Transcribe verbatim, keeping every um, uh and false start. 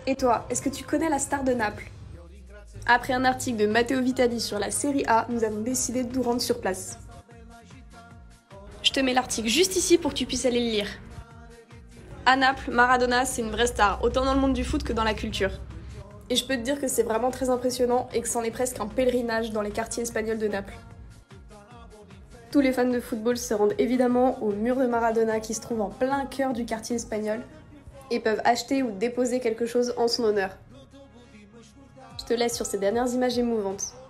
Et toi, est-ce que tu connais la star de Naples? Après un article de Matteo Vitali sur la Série A, nous avons décidé de nous rendre sur place. Je te mets l'article juste ici pour que tu puisses aller le lire. À Naples, Maradona, c'est une vraie star, autant dans le monde du foot que dans la culture. Et je peux te dire que c'est vraiment très impressionnant et que c'en est presque un pèlerinage dans les quartiers espagnols de Naples. Tous les fans de football se rendent évidemment au mur de Maradona qui se trouve en plein cœur du quartier espagnol et peuvent acheter ou déposer quelque chose en son honneur. Je te laisse sur ces dernières images émouvantes.